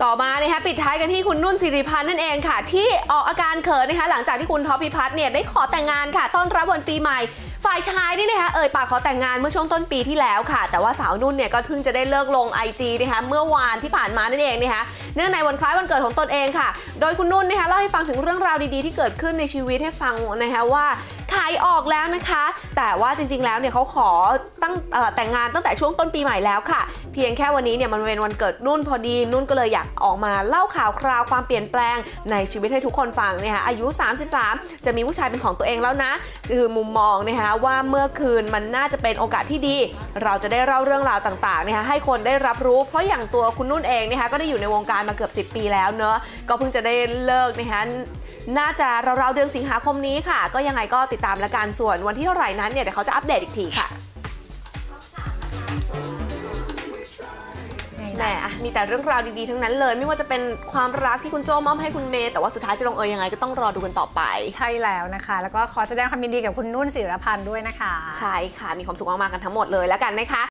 ต่อมานะคะปิดท้ายกันที่คุณนุ่นสิริพันธ์นั่นเองค่ะที่ออกอาการเขินนะคะหลังจากที่คุณท็อปพิพัฒน์เนี่ยได้ขอแต่งงานค่ะต้อนรับวันปีใหม่ฝ่ายชายนี่นะคะปากขอแต่งงานเมื่อช่วงต้นปีที่แล้วค่ะแต่ว่าสาวนุ่นเนี่ยก็เพิ่งจะได้เลิกลง IG นะคะเมื่อวานที่ผ่านมานั่นเองนะคะเนื่องในวันคล้ายวันเกิดของตนเองค่ะโดยคุณนุ่นนะคะเล่าให้ฟังถึงเรื่องราวดีๆที่เกิดขึ้นในชีวิตให้ฟังนะคะว่าขายออกแล้วนะคะแต่ว่าจริงๆแล้วเนี่ยเขาขอแต่งงานตั้งแต่ช่วงต้นปีใหม่แล้วค่ะเพียงแค่วันนี้เนี่ยมันเป็นวันเกิดนุ่นพอดีนุ่นก็เลยอยากออกมาเล่าข่าวคราวความเปลี่ยนแปลงในชีวิตให้ทุกคนฟังนะคะอายุ33จะมีผู้ชายเป็นของตัวเองแล้วนะคือมุมมองนะคะว่าเมื่อคืนมันน่าจะเป็นโอกาสที่ดีเราจะได้เล่าเรื่องราวต่างๆนะคะให้คนได้รับรู้เพราะอย่างตัวคุณนุ่นเองนะคะก็ได้อยู่ในวงการมาเกือบ10 ปีแล้วเนอะก็เพิ่งจะได้เลิกนะคะน่าจะราวๆเดือนสิงหาคมนี้ค่ะก็ยังไงก็ติดตามละกันส่วนวันที่เท่าไหร่นั้นเนี่ยเดี๋ยวเขาจะอัปเดตอีกทีค่ะแหมมีแต่เรื่องราวดีๆทั้งนั้นเลยไม่ว่าจะเป็นความรักที่คุณโจ้มอบให้คุณเมย์แต่ว่าสุดท้ายจะลงยังไงก็ต้องรอดูกันต่อไปใช่แล้วนะคะแล้วก็ขอแสดงความยินดีกับคุณนุ่นศิรพันธ์ด้วยนะคะใช่ค่ะมีความสุขมากๆกันทั้งหมดเลยแล้วกันนะคะ